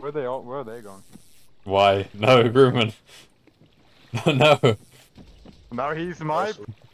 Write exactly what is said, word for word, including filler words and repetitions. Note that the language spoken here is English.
Where they all? Where are they going? Why? No, Grumman. No. Now he's my